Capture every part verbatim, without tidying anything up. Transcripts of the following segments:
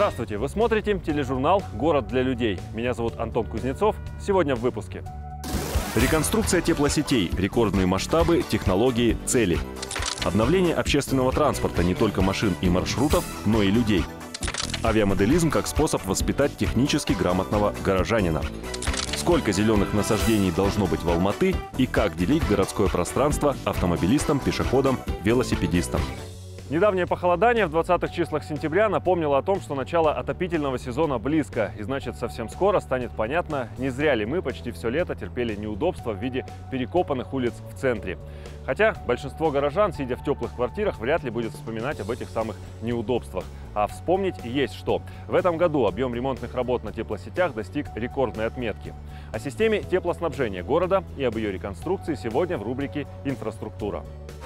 Здравствуйте! Вы смотрите тележурнал «Город для людей». Меня зовут Антон Кузнецов. Сегодня в выпуске. Реконструкция теплосетей, рекордные масштабы, технологии, цели. Обновление общественного транспорта не только машин и маршрутов, но и людей. Авиамоделизм как способ воспитать технически грамотного горожанина. Сколько зеленых насаждений должно быть в Алматы и как делить городское пространство автомобилистам, пешеходам, велосипедистам. Недавнее похолодание в двадцатых числах сентября напомнило о том, что начало отопительного сезона близко. И значит, совсем скоро станет понятно, не зря ли мы почти все лето терпели неудобства в виде перекопанных улиц в центре. Хотя большинство горожан, сидя в теплых квартирах, вряд ли будет вспоминать об этих самых неудобствах. А вспомнить есть что. В этом году объем ремонтных работ на теплосетях достиг рекордной отметки. О системе теплоснабжения города и об ее реконструкции сегодня в рубрике «Инфраструктура».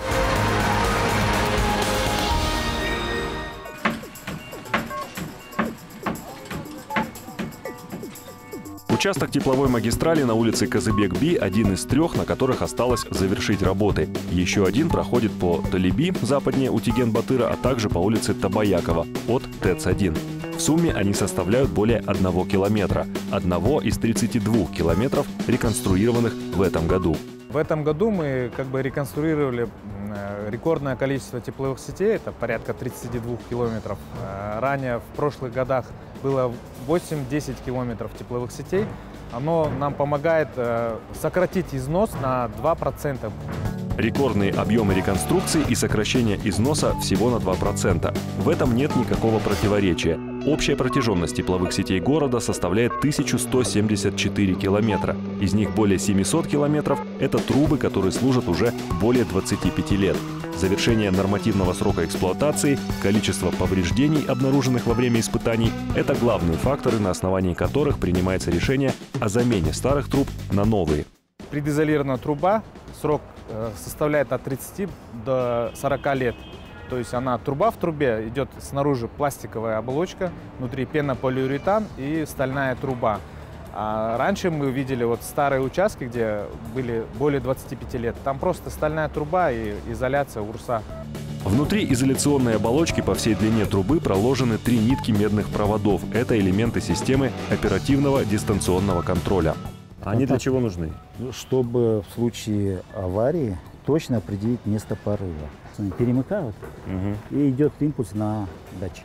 Участок тепловой магистрали на улице Казыбек-Би – один из трех, на которых осталось завершить работы. Еще один проходит по Талиби, западнее Утиген-Батыра, а также по улице Табаякова от ТЭЦ один. В сумме они составляют более одного километра. Одного из тридцати двух километров, реконструированных в этом году. В этом году мы как бы реконструировали рекордное количество тепловых сетей, это порядка тридцати двух километров. Ранее в прошлых годах было восемь-десять километров тепловых сетей. Оно нам помогает сократить износ на два процента. Рекордные объемы реконструкции и сокращение износа всего на два процента. В этом нет никакого противоречия. Общая протяженность тепловых сетей города составляет тысячу сто семьдесят четыре километра. Из них более семисот километров – это трубы, которые служат уже более двадцати пяти лет. Завершение нормативного срока эксплуатации, количество повреждений, обнаруженных во время испытаний – это главные факторы, на основании которых принимается решение о замене старых труб на новые. Предизолированная труба, срок составляет от тридцати до сорока лет. То есть она труба в трубе, идет снаружи пластиковая оболочка, внутри пенополиуретан и стальная труба. А раньше мы видели вот старые участки, где были более двадцати пяти лет. Там просто стальная труба и изоляция урса. Внутри изоляционной оболочки по всей длине трубы проложены три нитки медных проводов. Это элементы системы оперативного дистанционного контроля. Они для чего нужны? Чтобы в случае аварии точно определить место порыва. Перемыкают, угу. И идет импульс на датчики.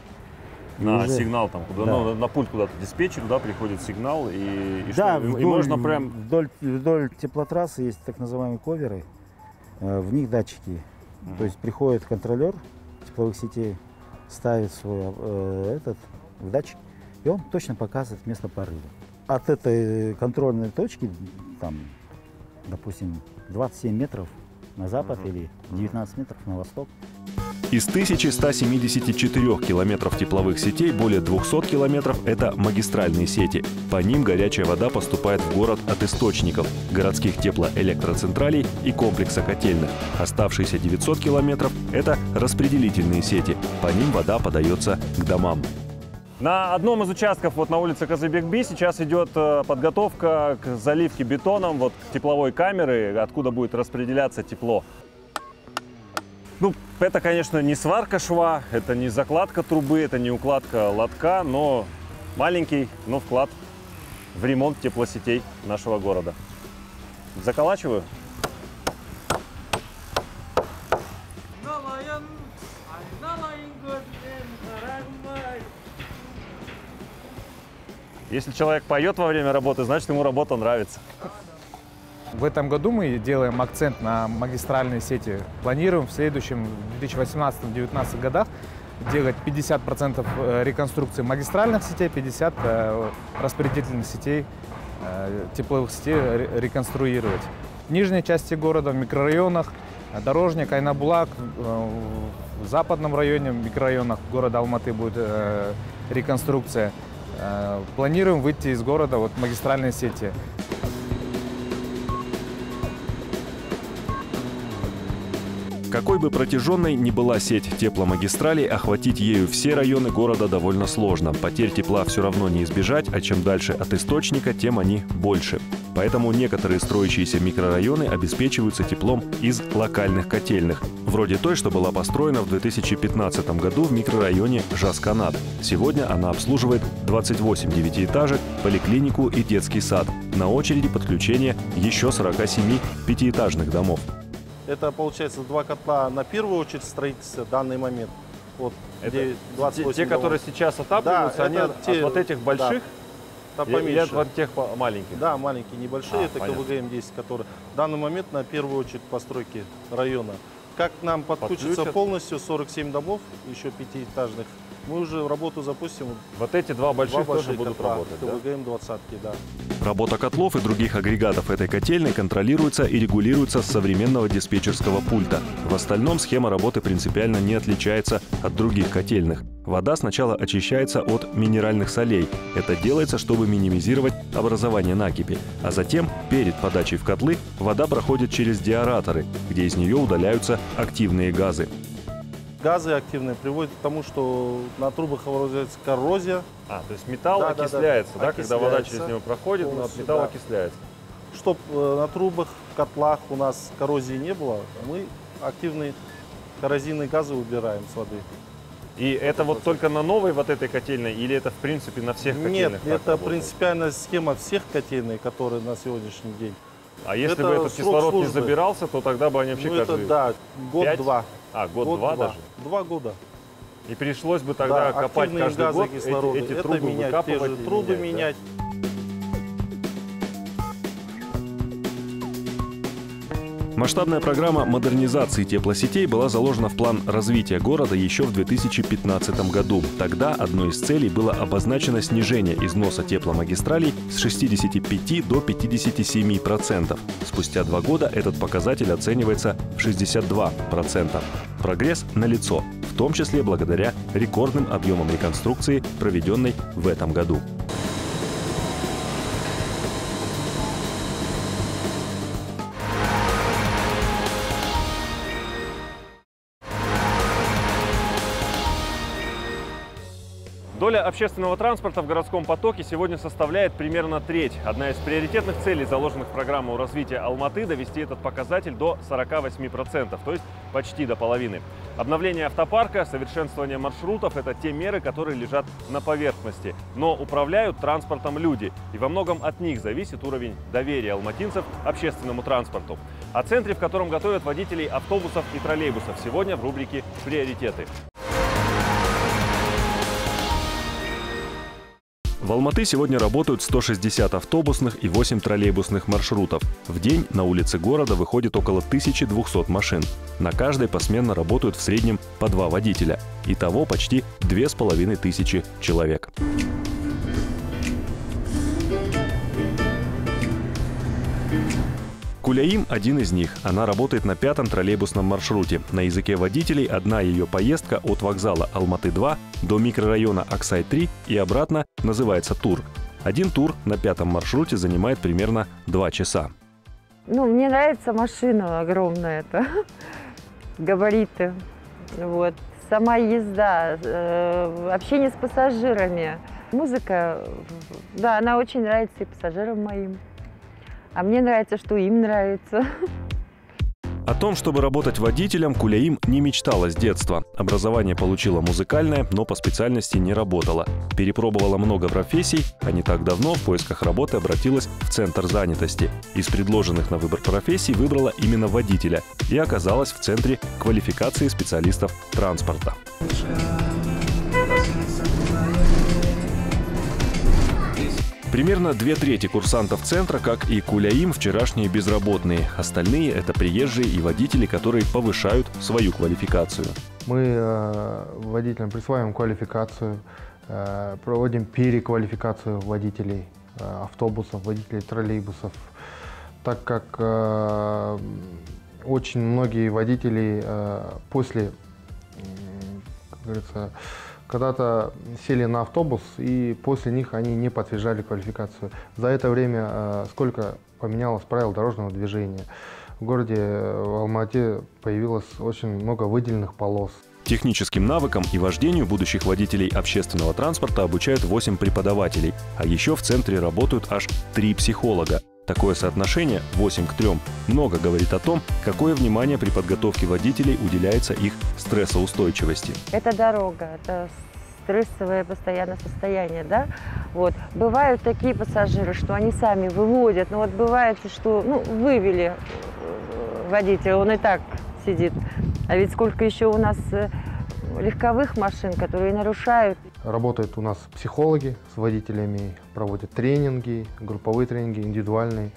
На уже... сигнал там, куда, да. ну, на пульт куда-то диспетчер, да, приходит сигнал, и, и, да, что? Вдоль, и можно прям... Вдоль, вдоль теплотрассы есть так называемые коверы, в них датчики. Угу. То есть приходит контролер тепловых сетей, ставит свой э, этот датчик, и он точно показывает место порыва. От этой контрольной точки, там, допустим, двадцать семь метров на запад угу. или девятнадцать метров на восток. Из тысячи ста семидесяти четырёх километров тепловых сетей более двухсот километров – это магистральные сети. По ним горячая вода поступает в город от источников, городских теплоэлектроцентралей и комплекса котельных. Оставшиеся девятьсот километров – это распределительные сети. По ним вода подается к домам. На одном из участков вот на улице Казыбек-Би сейчас идет подготовка к заливке бетоном вот тепловой камеры, откуда будет распределяться тепло. Ну, это, конечно, не сварка шва, это не закладка трубы, это не укладка лотка, но маленький, но вклад в ремонт теплосетей нашего города. Заколачиваю. Если человек поет во время работы, значит, ему работа нравится. В этом году мы делаем акцент на магистральные сети. Планируем в следующем две тысячи восемнадцатом — две тысячи девятнадцатом годах делать пятьдесят процентов реконструкции магистральных сетей, пятьдесят процентов распределительных сетей, тепловых сетей реконструировать. В нижней части города, в микрорайонах, Дорожник, Айнабулак, в западном районе, в микрорайонах города Алматы будет реконструкция. Планируем выйти из города вот магистральные сети. Какой бы протяженной ни была сеть тепломагистралей, охватить ею все районы города довольно сложно. Потерь тепла все равно не избежать, а чем дальше от источника, тем они больше. Поэтому некоторые строящиеся микрорайоны обеспечиваются теплом из локальных котельных, вроде той, что была построена в две тысячи пятнадцатом году в микрорайоне Жас-Канат. Сегодня она обслуживает двадцать восемь девятиэтажек, поликлинику и детский сад. На очереди подключение еще сорока семи пятиэтажных домов. Это, получается, два котла на первую очередь строительства в данный момент. Вот, это двадцать восемь те, домов. Которые сейчас отапливаются, да, они от, те, от вот этих больших, да, или от вот тех маленьких? Да, маленькие, небольшие, а, это понятно. ка вэ гэ эм десять, которые в данный момент на первую очередь постройки района. Как нам подключится Подключат. полностью сорок семь домов, еще пятиэтажных, мы уже работу запустим. Вот эти два больших, два больших тоже будут котла, работать, ка вэ гэ эм двадцать, да? Работа котлов и других агрегатов этой котельной контролируется и регулируется с современного диспетчерского пульта. В остальном схема работы принципиально не отличается от других котельных. Вода сначала очищается от минеральных солей. Это делается, чтобы минимизировать образование накипи. А затем, перед подачей в котлы, вода проходит через деараторы, где из нее удаляются активные газы. Газы активные приводят к тому, что на трубах образуется коррозия. А, то есть металл да, окисляется, да, да, да, когда вода через него проходит, металл да. окисляется. Чтобы э, на трубах, котлах у нас коррозии не было, мы активные коррозийные газы убираем с воды. И это вот только на новой вот этой котельной или это в принципе на всех котельных? Нет, это принципиальная схема всех котельных, которые на сегодняшний день. А если это бы этот кислород службы. не забирался, то тогда бы они вообще ну, каждый... это, да, год-два. А, год-два даже? Два года. И пришлось бы тогда да, копать каждый год эти, эти это трубы, менять, выкапывать те же трубы менять. Да? Масштабная программа модернизации теплосетей была заложена в план развития города еще в две тысячи пятнадцатом году. Тогда одной из целей было обозначено снижение износа тепломагистралей с шестидесяти пяти до пятидесяти семи процентов. Спустя два года этот показатель оценивается в шестьдесят два процента. Прогресс налицо, в том числе благодаря рекордным объемам реконструкции, проведенной в этом году. Доля общественного транспорта в городском потоке сегодня составляет примерно треть. Одна из приоритетных целей, заложенных в программу развития Алматы, довести этот показатель до сорока восьми процентов, то есть почти до половины. Обновление автопарка, совершенствование маршрутов – это те меры, которые лежат на поверхности. Но управляют транспортом люди, и во многом от них зависит уровень доверия алматинцев общественному транспорту. О центре, в котором готовят водителей автобусов и троллейбусов, сегодня в рубрике «Приоритеты». В Алматы сегодня работают сто шестьдесят автобусных и восемь троллейбусных маршрутов. В день на улицы города выходит около тысячи двухсот машин. На каждой посменно работают в среднем по два водителя. Итого почти две с половиной тысячи человек. Куляим – один из них. Она работает на пятом троллейбусном маршруте. На языке водителей одна ее поездка от вокзала Алматы-два до микрорайона Аксай-три и обратно называется тур. Один тур на пятом маршруте занимает примерно два часа. Ну, мне нравится машина огромная, это габариты. Вот. Сама езда, э, общение с пассажирами. Музыка, да, она очень нравится и пассажирам моим. А мне нравится, что им нравится. О том, чтобы работать водителем, Куляим не мечтала с детства. Образование получила музыкальное, но по специальности не работала. Перепробовала много профессий, а не так давно в поисках работы обратилась в центр занятости. Из предложенных на выбор профессий выбрала именно водителя и оказалась в центре квалификации специалистов транспорта. Примерно две трети курсантов центра, как и Куляим, вчерашние безработные. Остальные – это приезжие и водители, которые повышают свою квалификацию. Мы э, водителям присваиваем квалификацию, э, проводим переквалификацию водителей э, автобусов, водителей троллейбусов, так как э, очень многие водители э, после, э, как говорится, когда-то сели на автобус, и после них они не подтверждали квалификацию. За это время э, сколько поменялось правил дорожного движения. в городе в Алма-Ате появилось очень много выделенных полос. Техническим навыкам и вождению будущих водителей общественного транспорта обучают восемь преподавателей, а еще в центре работают аж три психолога. Такое соотношение восемь к трем много говорит о том, какое внимание при подготовке водителей уделяется их стрессоустойчивости. Это дорога, это стрессовое постоянное состояние, да? Вот. Бывают такие пассажиры, что они сами выводят, но вот бывает, что ну, вывели водителя, он и так сидит. А ведь сколько еще у нас легковых машин, которые нарушают. Работают у нас психологи с водителями, проводят тренинги, групповые тренинги, индивидуальные.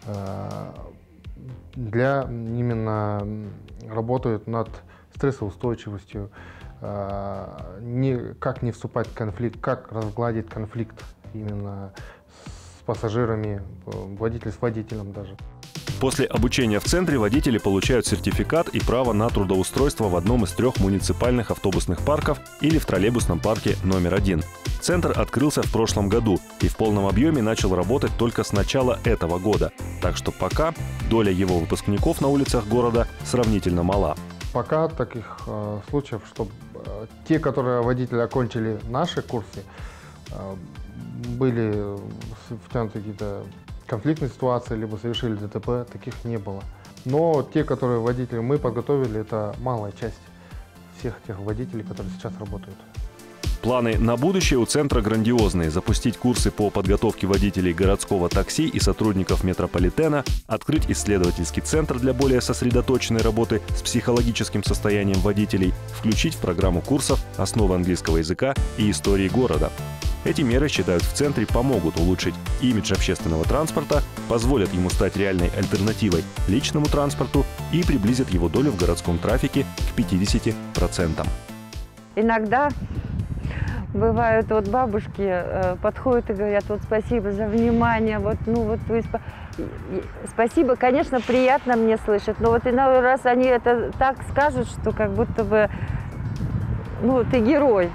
Для именно работают над стрессоустойчивостью, не, как не вступать в конфликт, как разгладить конфликт именно с пассажирами, водитель с водителем даже. После обучения в центре водители получают сертификат и право на трудоустройство в одном из трех муниципальных автобусных парков или в троллейбусном парке номер один. Центр открылся в прошлом году и в полном объеме начал работать только с начала этого года. Так что пока доля его выпускников на улицах города сравнительно мала. Пока таких э, случаев, что э, те, которые водители окончили наши курсы, э, были втянуты какие-то конфликтные ситуации, либо совершили ДТП, таких не было. Но те, которые водители мы подготовили, это малая часть всех тех водителей, которые сейчас работают. Планы на будущее у центра грандиозные. Запустить курсы по подготовке водителей городского такси и сотрудников метрополитена, открыть исследовательский центр для более сосредоточенной работы с психологическим состоянием водителей, включить в программу курсов основы английского языка и истории города. Эти меры, считают в центре, помогут улучшить имидж общественного транспорта, позволят ему стать реальной альтернативой личному транспорту и приблизят его долю в городском трафике к пятидесяти процентам. Иногда бывают вот бабушки э, подходят и говорят: вот спасибо за внимание, вот ну вот вы спа... спасибо, конечно, приятно мне слышать, но вот иной раз они это так скажут, что как будто бы ну ты герой.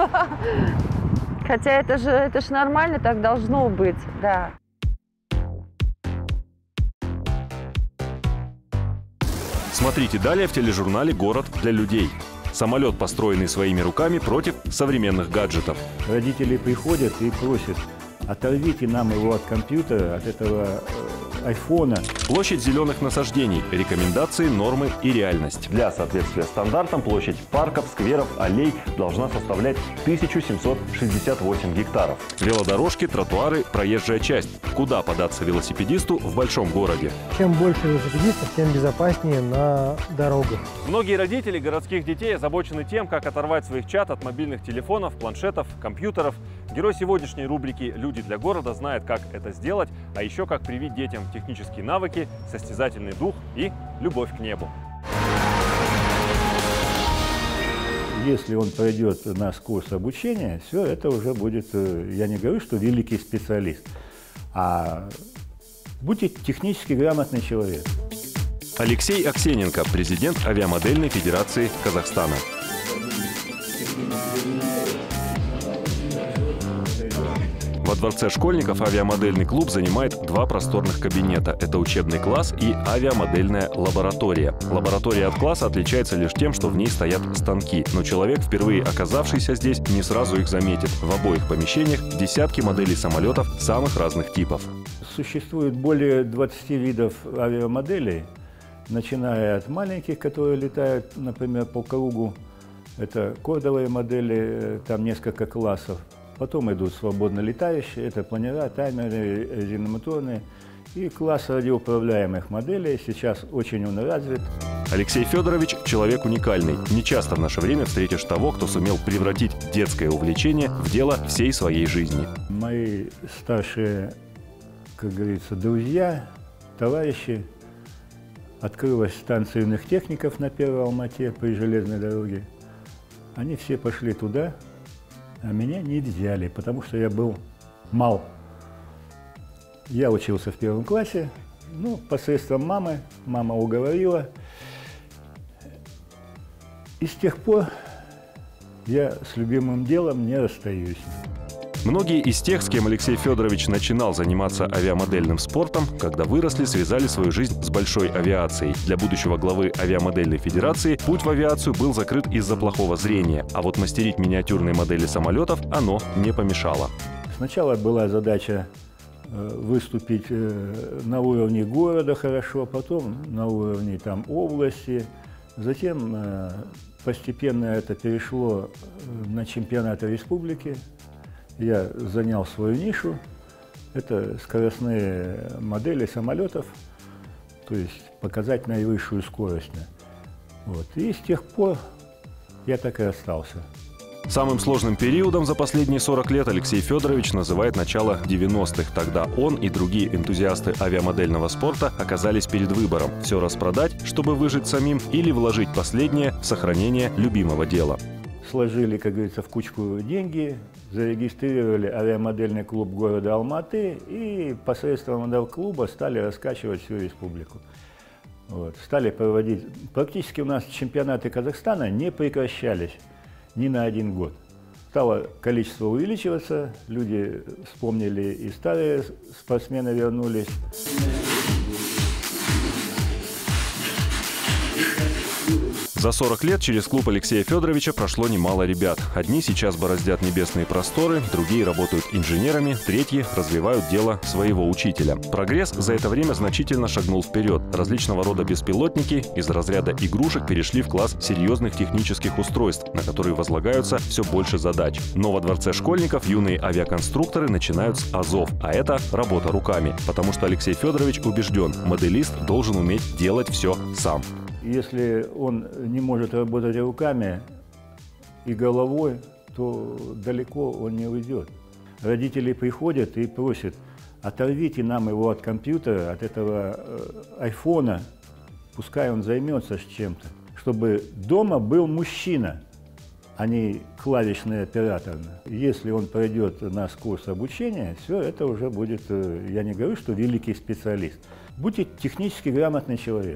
Хотя это же, это же нормально, так должно быть, да. Смотрите далее в тележурнале «Город для людей». Самолет, построенный своими руками против современных гаджетов. Родители приходят и просят: оторвите нам его от компьютера, от этого э, айфона. Площадь зеленых насаждений, рекомендации, нормы и реальность. Для соответствия стандартам площадь парков, скверов, аллей должна составлять тысячу семьсот шестьдесят восемь гектаров. Велодорожки, тротуары, проезжая часть. Куда податься велосипедисту в большом городе? Чем больше велосипедистов, тем безопаснее на дорогах. Многие родители городских детей озабочены тем, как оторвать своих чад от мобильных телефонов, планшетов, компьютеров. Герой сегодняшней рубрики «Люди для города» знает, как это сделать, а еще как привить детям технические навыки, состязательный дух и любовь к небу. Если он пройдет наш курс обучения, все это уже будет, я не говорю, что великий специалист, а будет технически грамотный человек. Алексей Аксененко, президент Авиамодельной федерации Казахстана. Во дворце школьников авиамодельный клуб занимает два просторных кабинета. Это учебный класс и авиамодельная лаборатория. Лаборатория от класса отличается лишь тем, что в ней стоят станки. Но человек, впервые оказавшийся здесь, не сразу их заметит. В обоих помещениях десятки моделей самолетов самых разных типов. Существует более двадцати видов авиамоделей, начиная от маленьких, которые летают, например, по кругу. Это кордовые модели, там несколько классов. Потом идут свободно летающие, это планера, таймеры, резиномоторные. И класс радиоуправляемых моделей, сейчас очень он развит. Алексей Федорович – человек уникальный. Не часто в наше время встретишь того, кто сумел превратить детское увлечение в дело всей своей жизни. Мои старшие, как говорится, друзья, товарищи, открылась станция юных техников на Первой Алма-Ате при железной дороге. Они все пошли туда, а меня не взяли, потому что я был мал. Я учился в первом классе, ну, посредством мамы, мама уговорила. И с тех пор я с любимым делом не расстаюсь. Многие из тех, с кем Алексей Федорович начинал заниматься авиамодельным спортом, когда выросли, связали свою жизнь с большой авиацией. Для будущего главы авиамодельной федерации путь в авиацию был закрыт из-за плохого зрения, а вот мастерить миниатюрные модели самолетов оно не помешало. Сначала была задача выступить на уровне города хорошо, потом на уровне там, области. Затем постепенно это перешло на чемпионаты республики. Я занял свою нишу. Это скоростные модели самолетов, то есть показать наивысшую скорость. Вот. И с тех пор я так и остался. Самым сложным периодом за последние сорок лет Алексей Федорович называет начало девяностых. Тогда он и другие энтузиасты авиамодельного спорта оказались перед выбором – все распродать, чтобы выжить самим, или вложить последнее в сохранение любимого дела. Сложили, как говорится, в кучку деньги, зарегистрировали авиамодельный клуб города Алматы и посредством этого клуба стали раскачивать всю республику. Вот. Стали проводить. Практически у нас чемпионаты Казахстана не прекращались ни на один год. Стало количество увеличиваться, люди вспомнили, и старые спортсмены вернулись. За сорок лет через клуб Алексея Федоровича прошло немало ребят. Одни сейчас бороздят небесные просторы, другие работают инженерами, третьи развивают дело своего учителя. Прогресс за это время значительно шагнул вперед. Различного рода беспилотники из разряда игрушек перешли в класс серьезных технических устройств, на которые возлагаются все больше задач. Но во дворце школьников юные авиаконструкторы начинают с азов, а это работа руками. Потому что Алексей Федорович убежден, моделист должен уметь делать все сам. Если он не может работать руками и головой, то далеко он не уйдет. Родители приходят и просят: оторвите нам его от компьютера, от этого айфона, пускай он займется чем-то, чтобы дома был мужчина, а не клавишный оператор. Если он пройдет наш курс обучения, все это уже будет, я не говорю, что великий специалист, будет технически грамотный человек.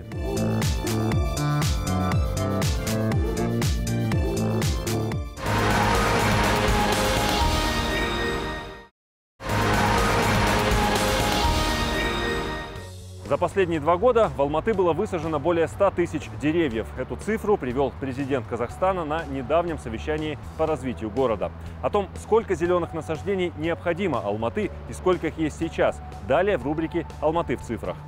За последние два года в Алматы было высажено более ста тысяч деревьев. Эту цифру привел президент Казахстана на недавнем совещании по развитию города. О том, сколько зеленых насаждений необходимо Алматы и сколько их есть сейчас, далее в рубрике «Алматы в цифрах».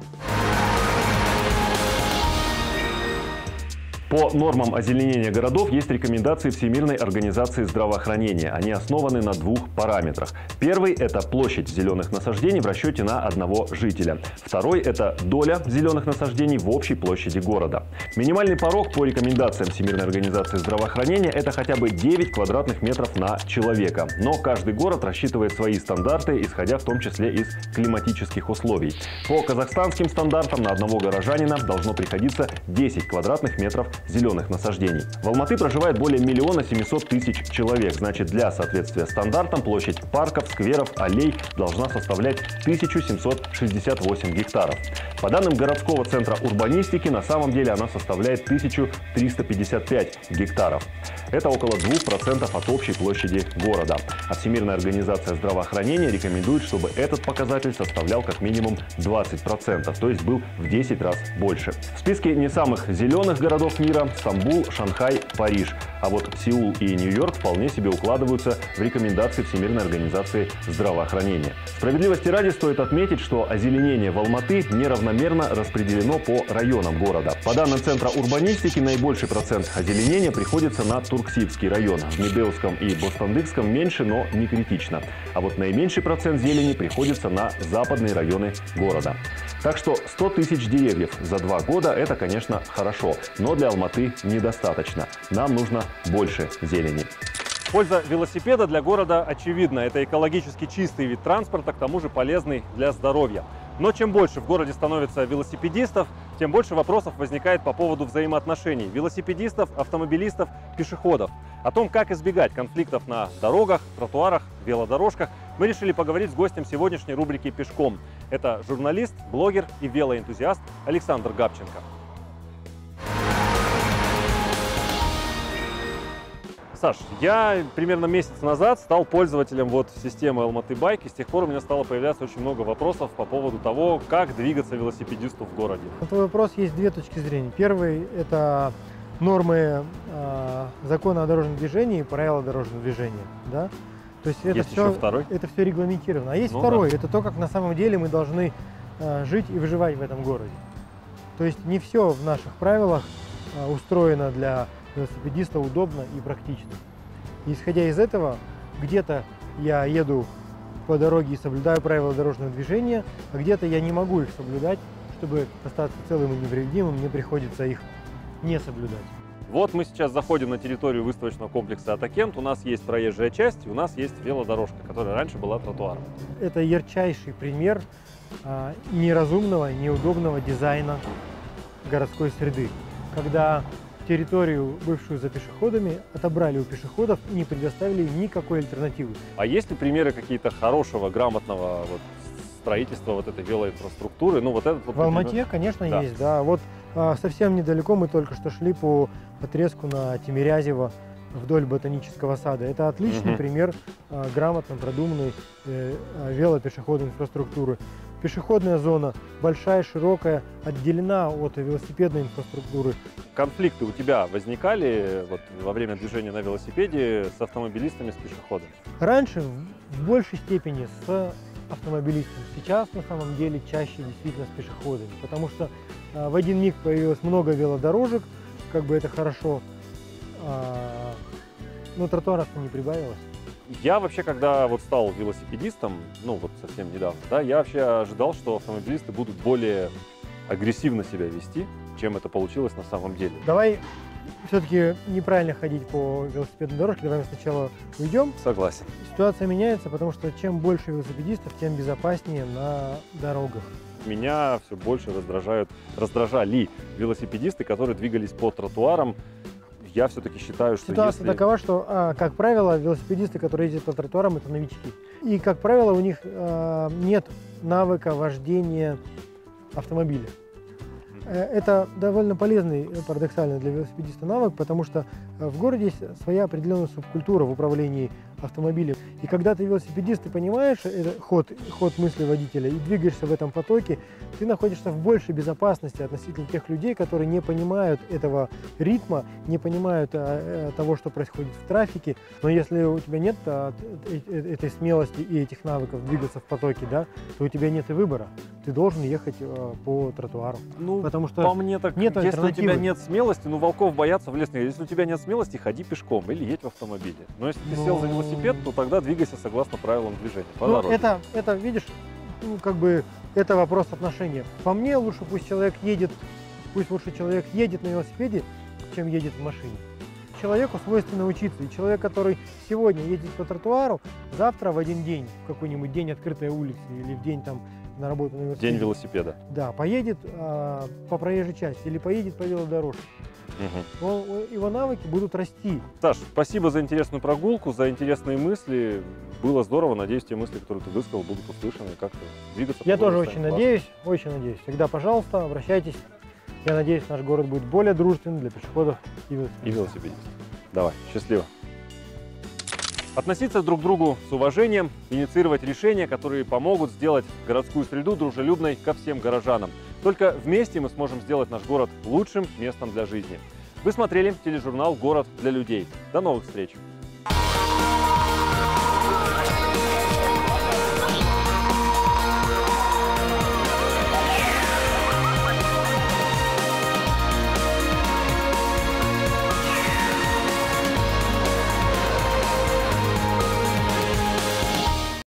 По нормам озеленения городов есть рекомендации Всемирной организации здравоохранения. Они основаны на двух параметрах. Первый – это площадь зеленых насаждений в расчете на одного жителя. Второй – это доля зеленых насаждений в общей площади города. Минимальный порог по рекомендациям Всемирной организации здравоохранения – это хотя бы девять квадратных метров на человека. Но каждый город рассчитывает свои стандарты, исходя в том числе из климатических условий. По казахстанским стандартам на одного горожанина должно приходиться десять квадратных метров зеленых насаждений. В Алматы проживает более миллиона семисот тысяч человек. Значит, для соответствия стандартам площадь парков, скверов, аллей должна составлять тысячу семьсот шестьдесят восемь гектаров. По данным городского центра урбанистики, на самом деле она составляет тысячу триста пятьдесят пять гектаров. Это около двух процентов от общей площади города. А Всемирная организация здравоохранения рекомендует, чтобы этот показатель составлял как минимум двадцать процентов, то есть был в десять раз больше. В списке не самых зеленых городов мира Стамбул, Шанхай, Париж. А вот Сеул и Нью-Йорк вполне себе укладываются в рекомендации Всемирной организации здравоохранения. Справедливости ради стоит отметить, что озеленение в Алматы неравномерно распределено по районам города. По данным Центра урбанистики, наибольший процент озеленения приходится на Турксибский район. В Медеуском и Бостандыкском меньше, но не критично. А вот наименьший процент зелени приходится на западные районы города. Так что сто тысяч деревьев за два года – это, конечно, хорошо, но для Алматы недостаточно. Нам нужно больше зелени. Польза велосипеда для города очевидна. Это экологически чистый вид транспорта, к тому же полезный для здоровья. Но чем больше в городе становится велосипедистов, тем больше вопросов возникает по поводу взаимоотношений велосипедистов, автомобилистов, пешеходов. О том, как избегать конфликтов на дорогах, тротуарах, велодорожках, мы решили поговорить с гостем сегодняшней рубрики «Пешком». Это журналист, блогер и велоэнтузиаст Александр Габченко. Саш, я примерно месяц назад стал пользователем вот системы Алматы Байк, и с тех пор у меня стало появляться очень много вопросов по поводу того, как двигаться велосипедисту в городе. На твой вопрос есть две точки зрения. Первый – это нормы э, закона о дорожном движении и правила дорожного движения. Да? То есть это Есть все, еще второй? это все регламентировано. А есть Ну второй – да. это то, как на самом деле мы должны э, жить и выживать в этом городе. То есть не все в наших правилах э, устроено для велосипедиста удобно и практично. И исходя из этого, где-то я еду по дороге и соблюдаю правила дорожного движения, а где-то я не могу их соблюдать. Чтобы остаться целым и невредимым, мне приходится их не соблюдать. Вот мы сейчас заходим на территорию выставочного комплекса Атакент. У нас есть проезжая часть, и у нас есть велодорожка, которая раньше была тротуаром. Это ярчайший пример а, неразумного, неудобного дизайна городской среды, когда территорию, бывшую за пешеходами, отобрали у пешеходов и не предоставили им никакой альтернативы. А есть ли примеры какие-то хорошего, грамотного вот, строительства вот этой велоинфраструктуры? Ну, вот этот вот, В Алмате, конечно, да. есть. Да. Вот а, совсем недалеко мы только что шли по отрезку на Тимирязево вдоль ботанического сада. Это отличный Мгм. пример а, грамотно продуманной э, велопешеходной инфраструктуры. Пешеходная зона большая, широкая, отделена от велосипедной инфраструктуры. Конфликты у тебя возникали вот, во время движения на велосипеде с автомобилистами, с пешеходами? Раньше в, в большей степени с автомобилистами, сейчас на самом деле чаще действительно с пешеходами, потому что а, в один миг появилось много велодорожек, как бы это хорошо, а, но тротуаров-то не прибавилось. Я вообще, когда вот стал велосипедистом, ну вот совсем недавно, да, я вообще ожидал, что автомобилисты будут более агрессивно себя вести, чем это получилось на самом деле. Давай все-таки неправильно ходить по велосипедной дорожке, давай мы сначала уйдем. Согласен. Ситуация меняется, потому что чем больше велосипедистов, тем безопаснее на дорогах. Меня все больше раздражают, раздражали велосипедисты, которые двигались по тротуарам. Я все-таки считаю, что Ситуация если... такова, что, а, как правило, велосипедисты, которые ездят по тротуарам, это новички. И, как правило, у них а, нет навыка вождения автомобиля. Э, Это довольно полезный, э, парадоксально для велосипедиста навык, потому что э, в городе есть своя определенная субкультура в управлении автомобилем. И когда ты велосипедист, ты понимаешь это, ход, ход мысли водителя и двигаешься в этом потоке, ты находишься в большей безопасности относительно тех людей, которые не понимают этого ритма, не понимают а, того, что происходит в трафике. Но если у тебя нет а, этой смелости и этих навыков двигаться в потоке, да, то у тебя нет и выбора. Ты должен ехать а, по тротуару. Ну, потому что по мне так, нет если у тебя альтернативы. нет смелости, ну, волков боятся в лес не ходить. Если у тебя нет смелости, ходи пешком или едь в автомобиле. Но если ты Ну, сел за велосипед, то тогда двигайся согласно правилам движения по Ну, дороге. это, это, видишь, ну, как бы это вопрос отношения. По мне, лучше пусть человек едет, пусть лучше человек едет на велосипеде, чем едет в машине. Человеку свойственно учиться. И человек, который сегодня ездит по тротуару, завтра в один день, в какой-нибудь день открытой улицы или в день там на работу на велосипеде. День велосипеда. Да, поедет а, по проезжей части или поедет по велодорожке. Мгм. Он- он- его навыки будут расти. Саш, спасибо за интересную прогулку, за интересные мысли. Было здорово. Надеюсь, те мысли, которые ты высказал, будут услышаны и как-то двигаться. по Я городу тоже станет очень классно. надеюсь, очень надеюсь. Всегда, пожалуйста, обращайтесь. Я надеюсь, наш город будет более дружественным для пешеходов и И велосипедистов. велосипедист. Давай, счастливо. Относиться друг к другу с уважением, инициировать решения, которые помогут сделать городскую среду дружелюбной ко всем горожанам. Только вместе мы сможем сделать наш город лучшим местом для жизни. Вы смотрели тележурнал «Город для людей». До новых встреч!